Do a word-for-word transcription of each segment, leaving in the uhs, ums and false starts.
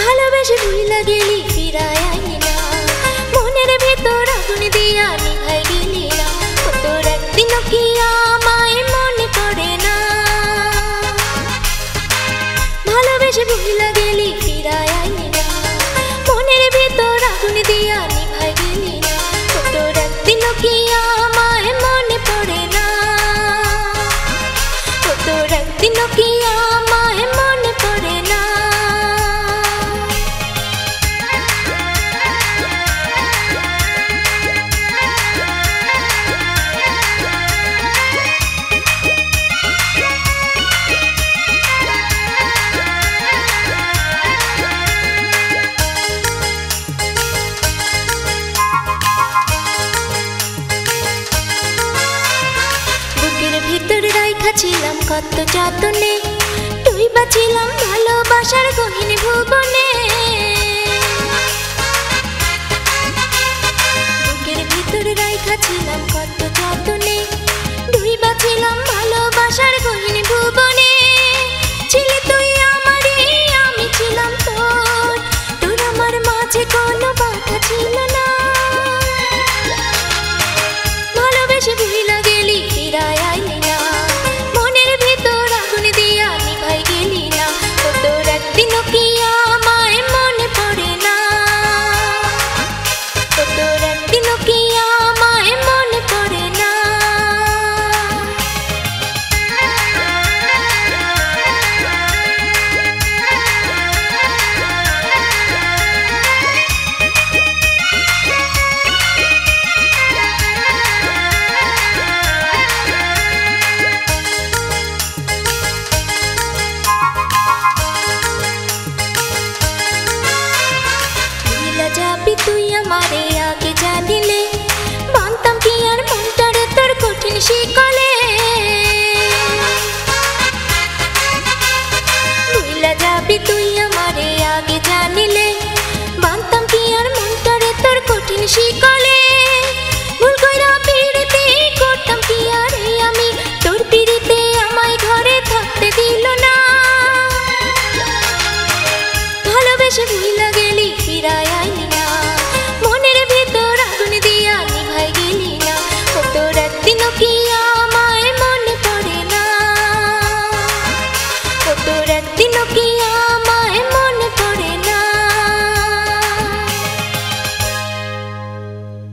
ভালোবেসে ভুইলা গেলি ফিরায় আইলি না, মনের ভেতর আগুন দিয়া নিভাই গেলি না, তোর একদিনও কি আমায় মনে পড়ে না। ভালোবেসে ভুইলা গেলি ফিরায় আইলি না, মনের ভেতর আগুন দিয়া নিভাই গেলি না, তোর একদিনও কি আমায় মনে পড়ে না, তোর একদিনও কি আমায় মনে পড়ে না। ভিতর রাইখা ছিলাম কত যতনে, তুই বাছিলাম ভালোবাসার গহীন ভুবনে। বুকের ভিতর রাইখা ছিলাম কত যতনে, তুই বাছিলাম ভালোবাসার গহীন ভুবনে। ছিলি তুই আমারই, আমি ছিলাম তোর, তোর আমার মাঝে কোনো বাধা ছিল না। ভালোবেসে ভুইলা গেলি ফিরায় আইলি না, মনের ভেতর আগুন দিয়া নিভাই গেলি না, তোর একদিনও কি আমায় মনে পড়ে না, তোর একদিনও কি আমায় মনে পড়ে না। যাবি তুই আমারে আগে জানিলে, মানতাম কি আর মনটারে তোর কঠিন শিকলে। ভুইলা যাবি তুই আমারে আগে জানিলে, মানতাম কি আর মনটারে তোর কঠিন শিকলে। ভুল কইরা পিড়িতে করতাম কি আর আমি, তোর পিড়িতে আমায় ঘরে থাকতে দিল না। ভালোবেসে ভুইলা গেলি ফিরায় আইলি না, মনের ভেতর আগুন দিয়া নিভাই গেলি না, তোর একদিনও কি আমায় মনে পড়ে না, তোর একদিনও কি আমায় মনে পড়ে না।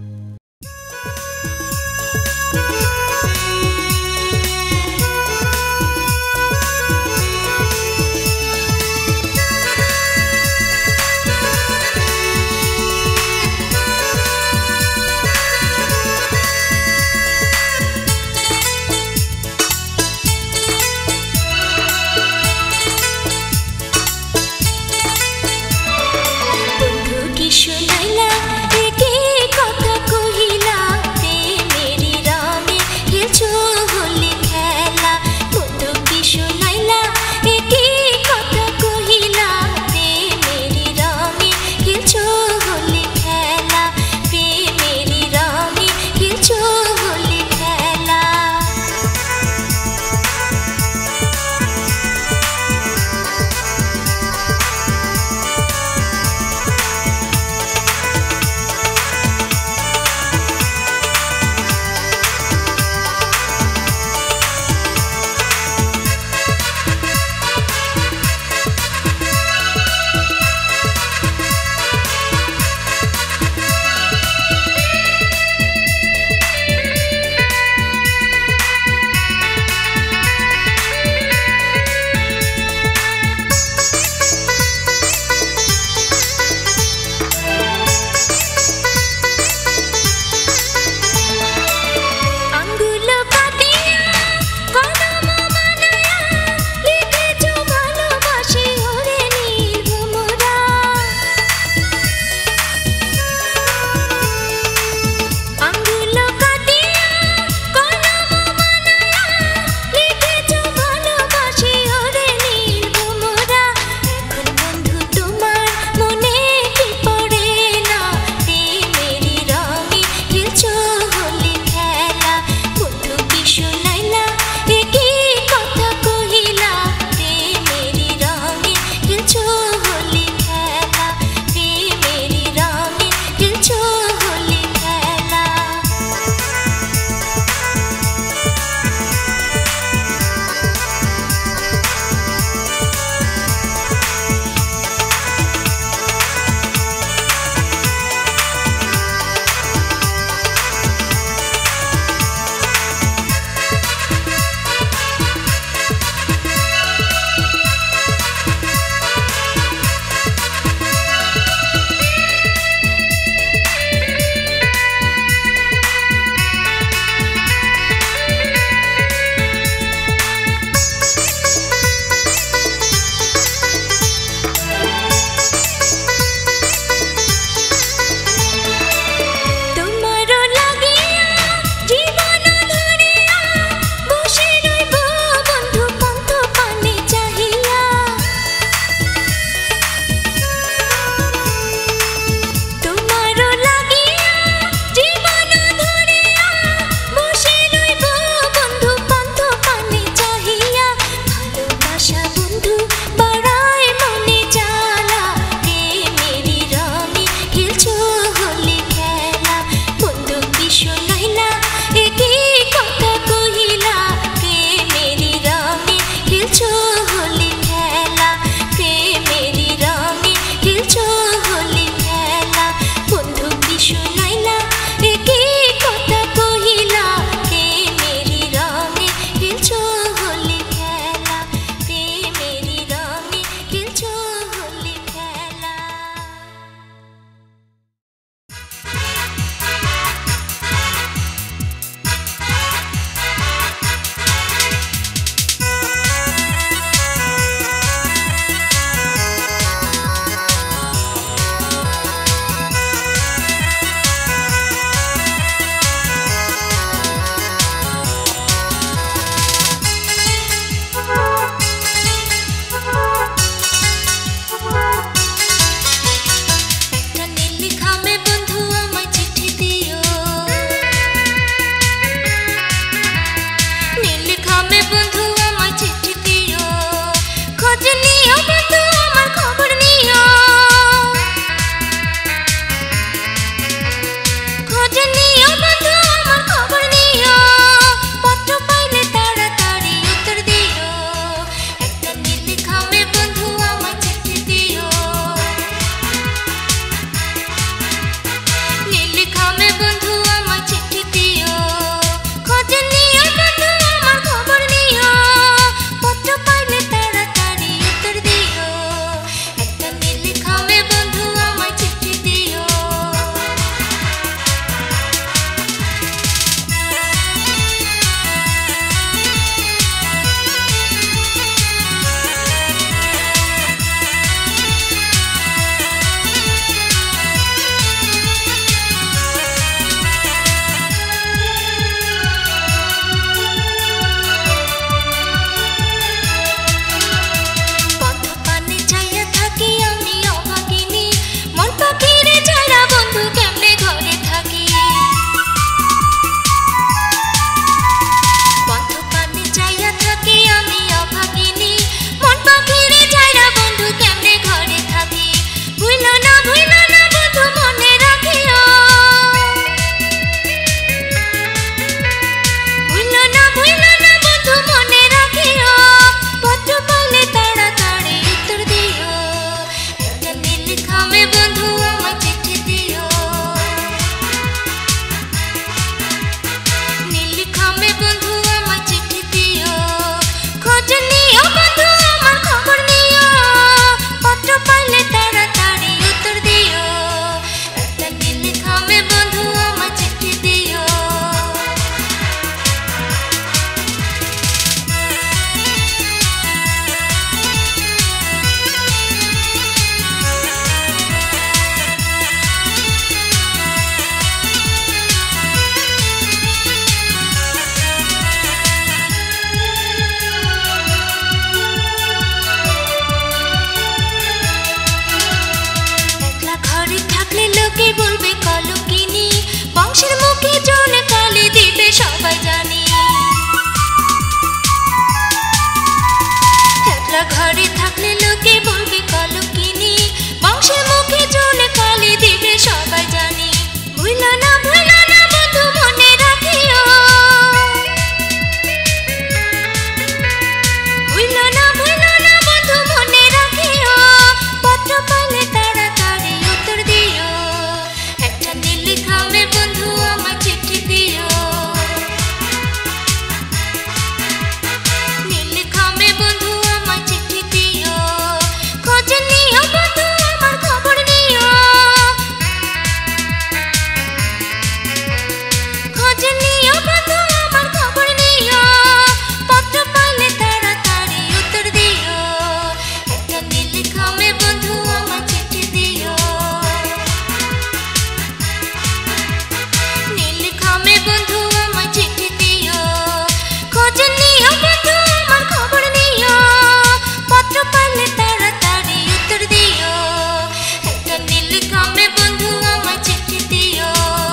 খামে বন্ধু আমার চিঠি দিও, নীল খামে বন্ধু আমার চিঠি দিও, খোঁজ নিও বন্ধু আমার খবর নিও, পত্র পাইলে তাড়াতাড়ি উত্তর দিও, একটা নীল খামে বন্ধু আমার চিঠি দিও। লোকে বলবে কলঙ্কিনী, বংশের মুখে জন কালি দিবে সবাই জানি, একলা ঘরে থাকলে লোকে বলবে কলঙ্কিনী, বংশের মুখে জন কালি দিবে সবাই জানি, ভুলো না ভুলো না বন্ধু মনে রাখিও, ভুলো না ভুলো না বন্ধু মনে রাখিও, পত্র পাইলে তাড়াতাড়ি উত্তর দিও, একটা নীল খামে বন্ধু আমার চিঠি দিও, নীল খামে বন্ধু আমার চিঠি দিও, খোঁজ নিও বন্ধু আমার খবর নিও, খোঁজ নিও বন্ধু আমার খবর নিও, পত্র পাইলে তাড়াতাড়ি উত্তর দিও, একটা নীল খামে বন্ধু আমার চিঠি দিও, নীল খামে বন্ধু আমার চিঠি দিও, খোঁজ নিও বন্ধু আমার খবর নিও, পত্র পাইলে তাড়াতাড়ি উত্তর দিও, একটা নীল খামে বন্ধু আমার চিঠি দিও।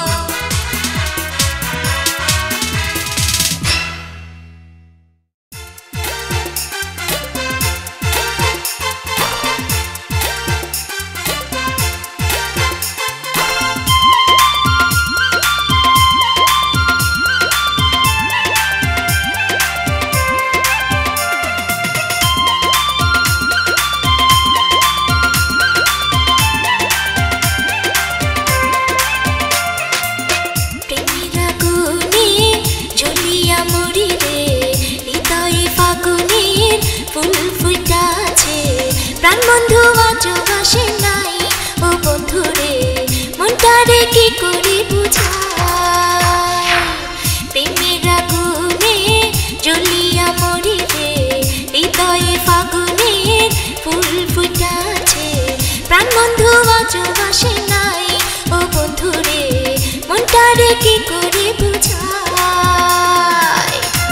প্রেমের আগুনে জ্বলিয়া মরি রে, হৃদয়ে ফাগুনের ফুল ফুটাছে, প্রাণ বন্ধু আজও আসে নাই, ও বন্ধু রে মনটারে কি করে বুঝাই, প্রেমের আগুনে জ্বলিয়া মরি রে, হৃদয়ে ফাগুনের ফুল ফুটাছে, প্রাণ বন্ধু আজও আসে নাই, ও বন্ধু রে মনটারে কি করে বুঝাই।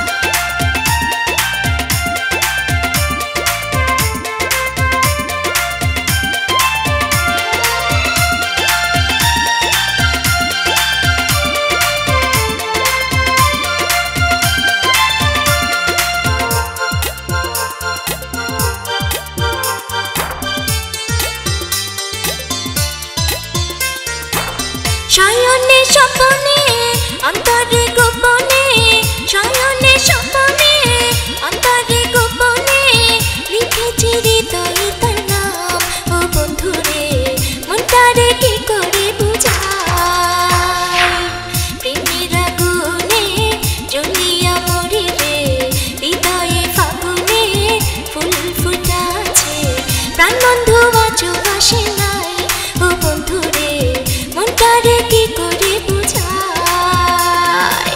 শয়নে স্বপনে অন্তরে গোপনে, শয়নে স্বপনে অন্তরে গোপনে, লিখেছি হৃদয়ে তার নাম, ও বন্ধু রে মনটারে কি করে বুঝাই, প্রেমের আগুনে জ্বলিয়া মরি রে, হৃদয়ে ফাগুনে ফুল ফুটাছে, প্রাণ বন্ধু আজও আসে নাই, ও বন্ধু রে মনটারে কি করে বুঝাই।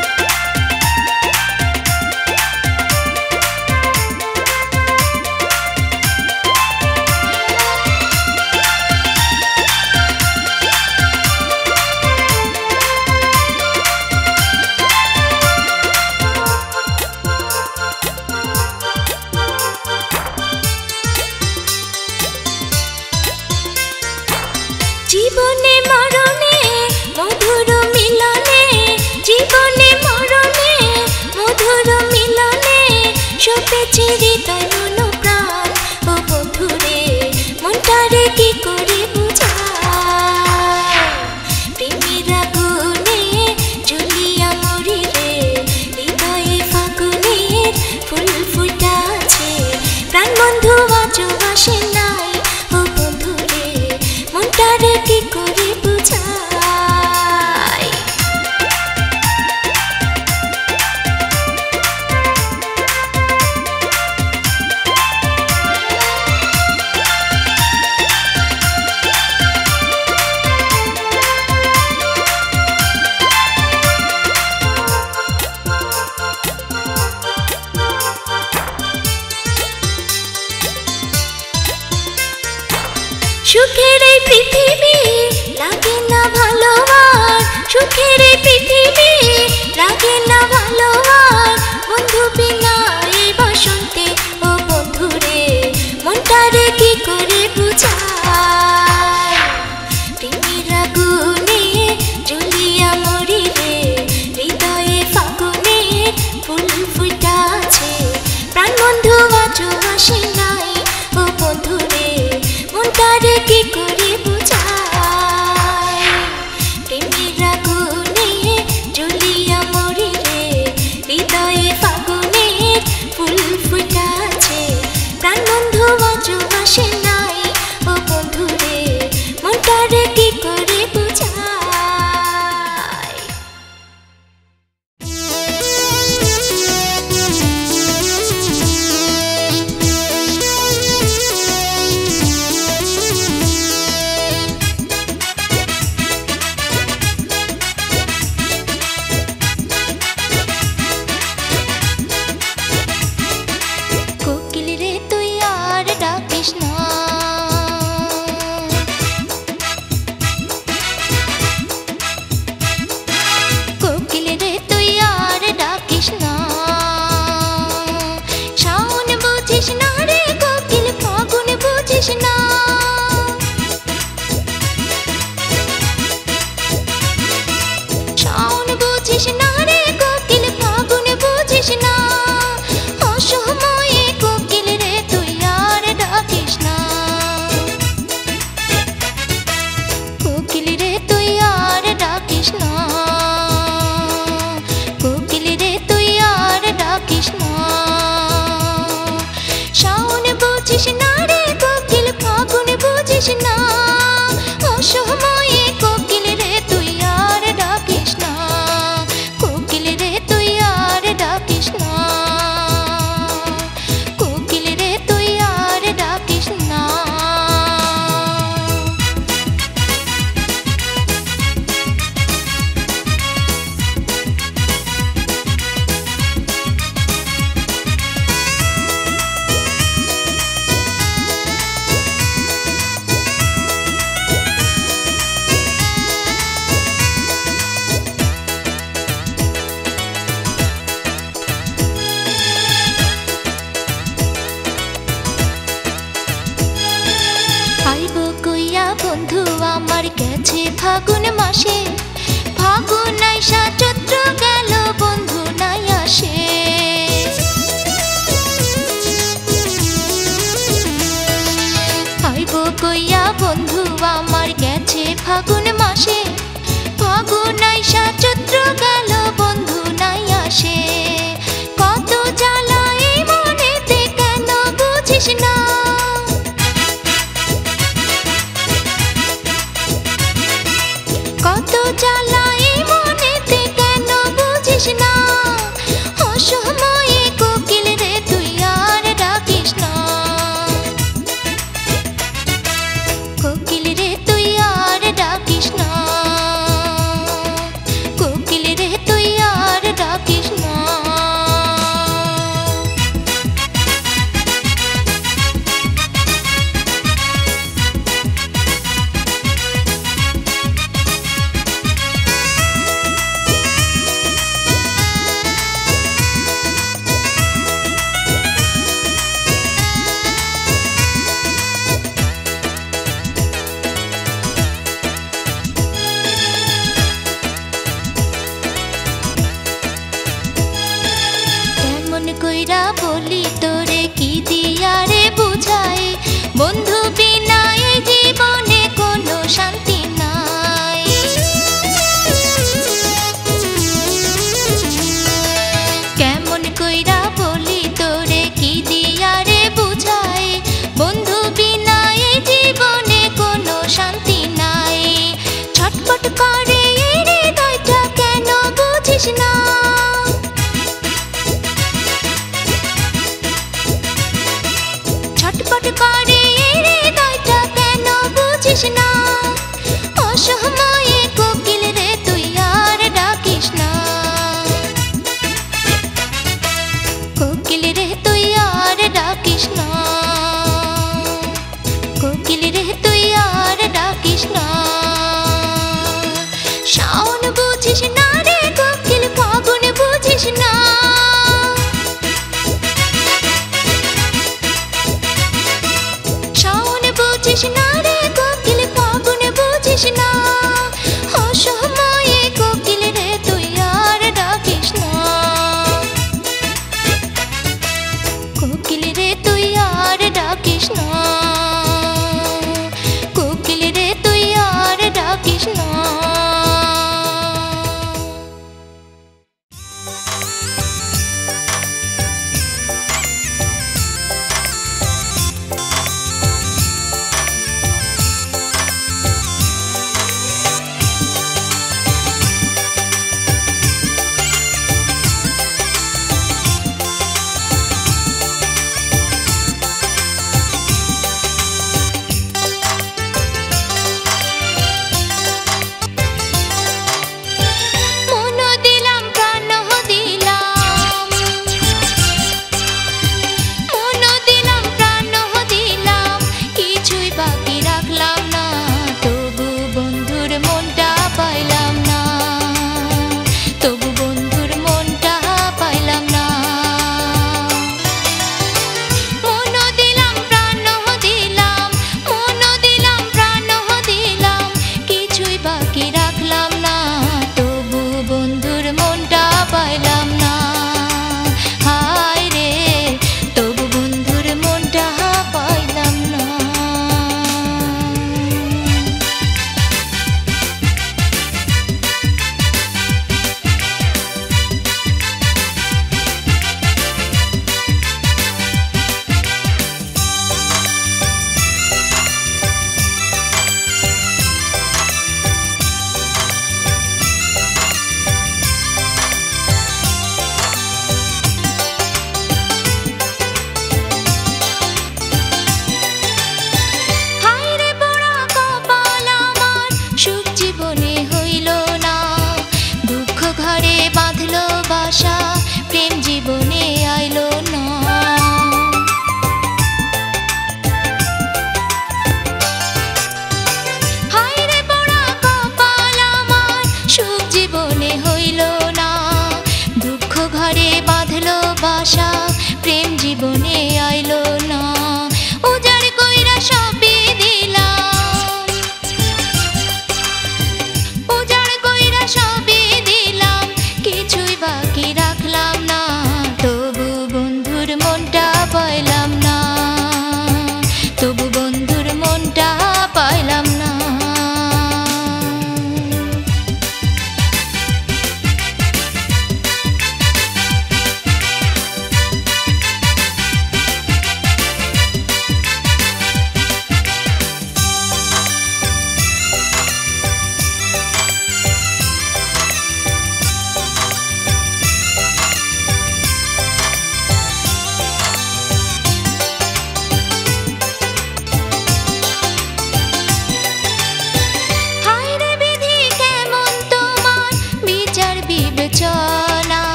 জীবনে মরণে মধুর মিলনে, জীবনে মরণে মধুর মিলনে, সপেছে হৃদয় মন প্রাণ, ও বন্ধু রে মনটারে কি করে বুঝাই, প্রেমের আগুনে জ্বলিয়া মরি রে, হৃদয়ে ফাগুনের ফুল ফুটাছে, প্রাণ বন্ধু আজও আসে নাই, ও বন্ধু রে সুখের এই পৃথিবী লাগে না ভালো আর, সুখের এই পৃথিবী লাগে না ভালো আর, বন্ধু বিনা এই বসন্তে ও বন্ধুরে মনটারে কি করে বুঝাই। প্রেমের আগুনে জ্বলিয়া মরি রে, হৃদয়ে ফাগুনের ফুল ফুটাছে, প্রাণ বন্ধু আজও আসে নাই ও বন্ধুরে মনটারে কি করে বুঝাই। প্রেমের আগুনে জ্বলিয়া মরি রে, হৃদয়ে ফাগুনের ফুল ফুটাছে, প্রাণ বন্ধু আজও আসে নাই ও বন্ধুরে মনটারে কি করে বুঝাই। কোকিল রে তুই আর ডাকিস না, কোকিল রে তুই আর ডাকিস না, শাওন বুঝিস না রে কোকিল, ফাগুন বুঝিস না, শাওন বুঝিস না রে কোকিল, ফাগুন বুঝিস না, অসময়ে কোকিল রে তুই আর ডাকিস না, কোকিল রে তুই আর ডাকিস না, কোকিল রে তুই আর ডাকিস না, শাওন বুঝিস না রে কোকিল, ফাগুন বুঝিস না, অসময়ে কোকিল রে তুই আর ডাকিস না, কোকিল রে তুই আর ডাকিস না, কোকিল রে তুই আর ডাকিস না। আইব কইয়া বন্ধু আমার গেছে ফাগুন মাসে, ফাগুন আইসা চৈত্র গেল বন্ধু নাই আসে, আইব কইয়া বন্ধু আমার গেছে ফাগুন মাসে, ফাগুন আইসা চৈত্র গেল বন্ধু নাই আসে, কত জ্বালা এই মনেতে কেন বুঝিস না, কত জ্বালা এই মনেতে কেন বুঝিস না, অসময়ে কোকিল রে তুই আর ডাকিস না, কোকিল রে তুই আর ডাকিস না, কোকিল রে তুই আর ডাকিস না। কেমন কইরা বলি তোরে কি দিয়া রে বুঝাই, বন্ধু বিনা এই জীবনে কোনো শান্তি নাই, কেমন কইরা বলি তোরে কি দিয়া রে বুঝাই, বন্ধু বিনা এই জীবনে কোনো শান্তি নাই, ছটফট করে এই হৃদয়টা কেন বুঝিস না, ছটফট করে এই হৃদয়টা কেন বুঝিস না, অসময়ে কোকিল রে তুই আর ডাকিস না, কোকিল রে তুই আর ডাকিস না, কোকিল রে তুই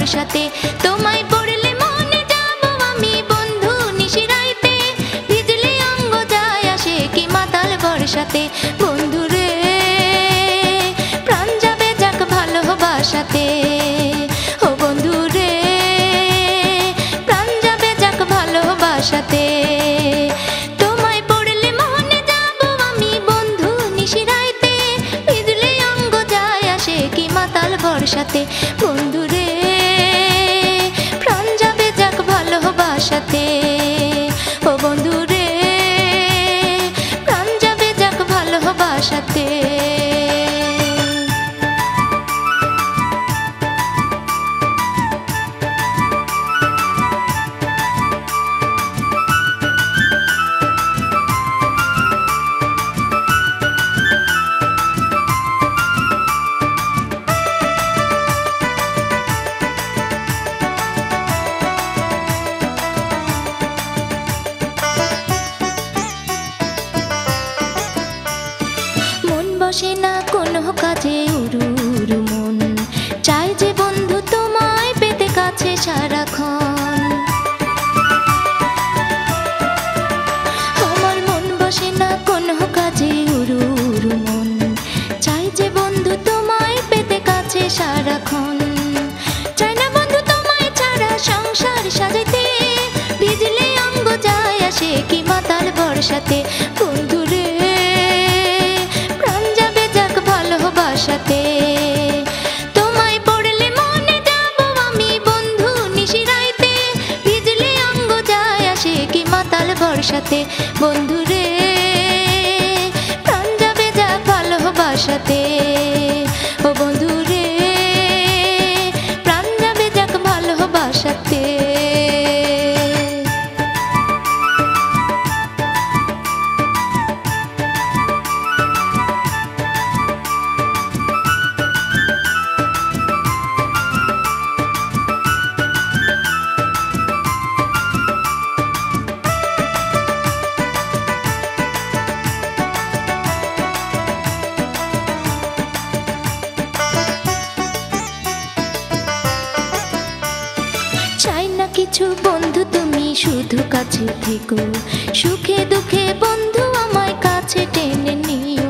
বর্ষাতে তোমায় পড়লে মনে যাব আমি বন্ধু নিশিরাইতে ভিজলে অঙ্গ যায় আসে কি মাতাল বর্ষাতে বন্ধু রে প্রাণ যাবে যাক ভালোবাসাতে ও বন্ধু রে প্রাণ যাবে যাক ভালোবাসাতে তোমায় পড়লে মনে যাব আমি বন্ধু নিশিরাইতে ভিজলে অঙ্গ যায় আসে কি মাতাল বর্ষাতে বন্ধু রে প্রাণ যাবে যাক ভালোবাসাতে ও বন্ধু রে প্রাণ যাবে যাক ভালোবাসাতে বসে না কোনো কাজে উড়ু উড়ু মন চাই যে বন্ধু তোমায় পেতে কাছে সারাক্ষণ আমার মন বসে না কোনো কাজে উড়ু উড়ু মন চাই যে বন্ধু তোমায় পেতে কাছে সারাক্ষণ চাই না বন্ধু তোমায় ছাড়া সংসার সাজাইতে ভিজলে অঙ্গ যায় আসে কি মাতাল বর্ষাতে বন্ধু রে তোমায় পড়লে মনে যাব আমি বন্ধু নিশিরাইতে ভিজলে অঙ্গ যায় আসে কি মাতাল বর্ষাতে বন্ধু রে প্রাণ যাবে যাক ভালোবাসাতে ও বন্ধু রে প্রাণ যাবে যাক ভালোবাসাতে কিছু বন্ধু তুমি শুধু কাছে থেকো সুখে দুঃখে বন্ধু আমায় কাছে টেনে নিও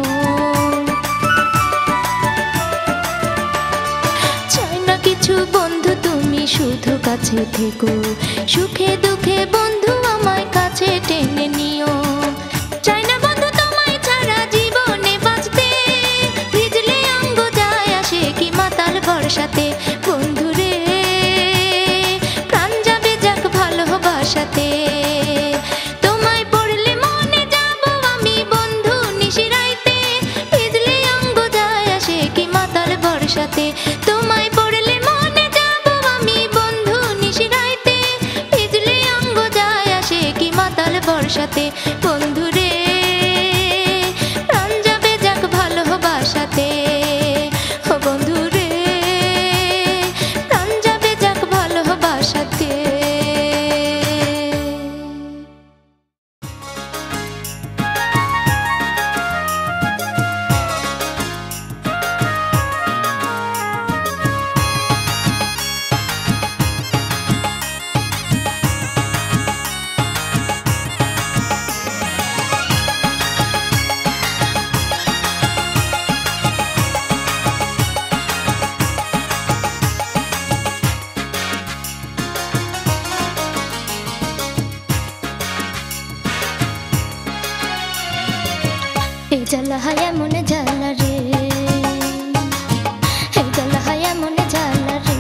চাই না কিছু বন্ধু তুমি শুধু কাছে থেকো সুখে দুঃখে বন্ধু আমায় কাছে টেনে নিও চাই না বন্ধু তোমায় ছাড়া জীবনে বাঁচতে ভিজলে অঙ্গ যায় আসে কি মাতাল বর্ষাতে বন্ধু রে ভালোবাসাতে তোমায় পড়লে মনে যাব আমি বন্ধু নিশিরাইতে ভিজলে অঙ্গ যায় আসে কি মাতাল বর্ষাতে তোমায় পড়লে মনে যাব আমি বন্ধু নিশিরাইতে ভিজলে অঙ্গ যায় আসে কি মাতাল বর্ষাতে বন্ধু রে প্রাণ যাবে যাক ভালোবাসাতে ও বন্ধু রে প্রাণ যাবে যাক ভালোবাসাতে জ্বালা হায়া মনে জ্বালা রে হে জ্বালা হায়া মনে জ্বালা রে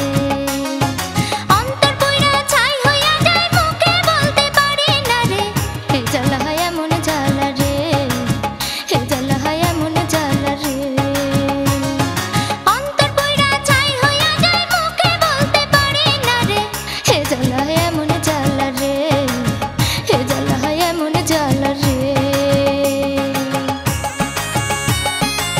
অন্তর পুইরা ছাই হইয়া যায় মুখে বলতে পারি না রে হে জ্বালা হায়া মনে জ্বালা রে হে জ্বালা হায়া মনে জ্বালা রে অন্তর পুইরা ছাই হইয়া যায় মুখে বলতে পারি না রে হে জ্বালা হায়া মনে জ্বালা রে হে জ্বালা হায়া মনে জ্বালা রে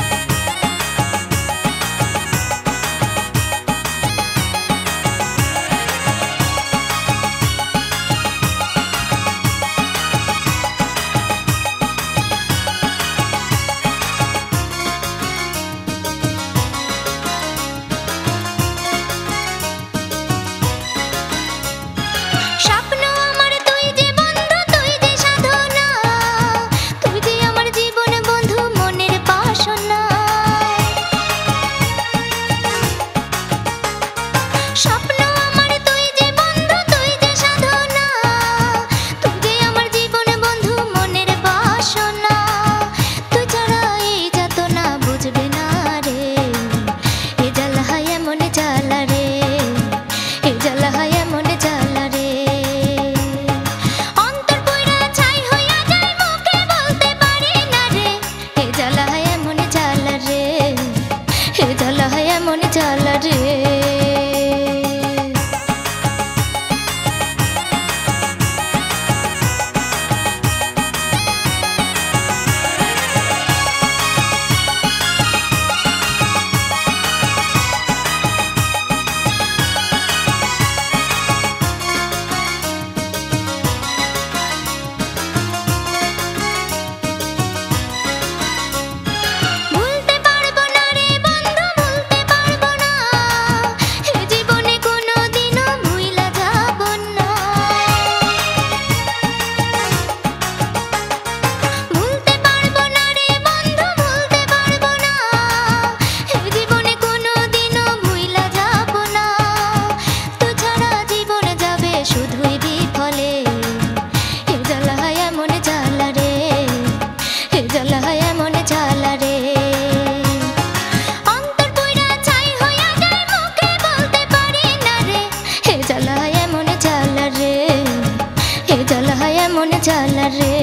হয় এমন জ্বালা রে,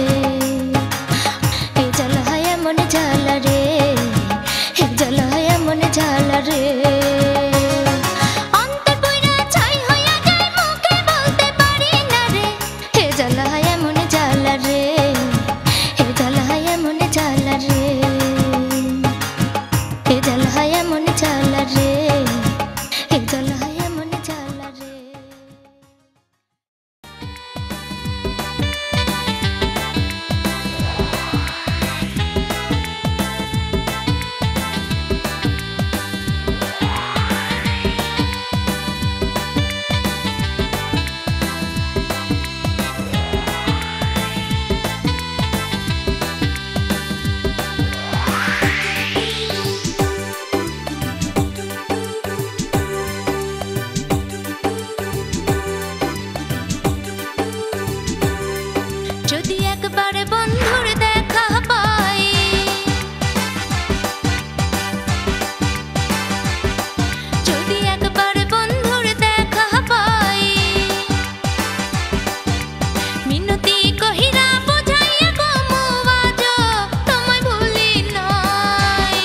এ জ্বালা হয় এমন জ্বালা রে, এ জ্বালা হয় এমন জ্বালা রে। অন্তর পুইরা ছাই হইয়া যায়, মুখে বলতে পারি না রে। এ জ্বালা হয় এমন জ্বালা রে, এ জ্বালা হয় এমন জ্বালা রে, এ জ্বালা হয় এমন জ্বালা রে, এ জ্বালা হয় এমন জ্বালা রে। যদি একবার বন্ধুর দেখা পাই, যদি একবার বন্ধুর দেখা পাই, মিনতি কহিরা বুঝাইয়া কমু আজ তোমায় ভুলি নাই।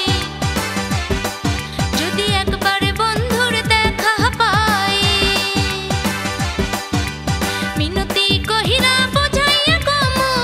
যদি একবার বন্ধুর দেখা পাই, মিনতি কহিরা বুঝাইয়া কমু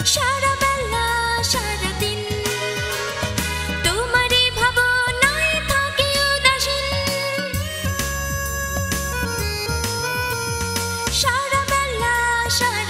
সারা বেলা সারা দিন তোমারই ভাবনায় থাকে উদাসীন সারা বেলা সারা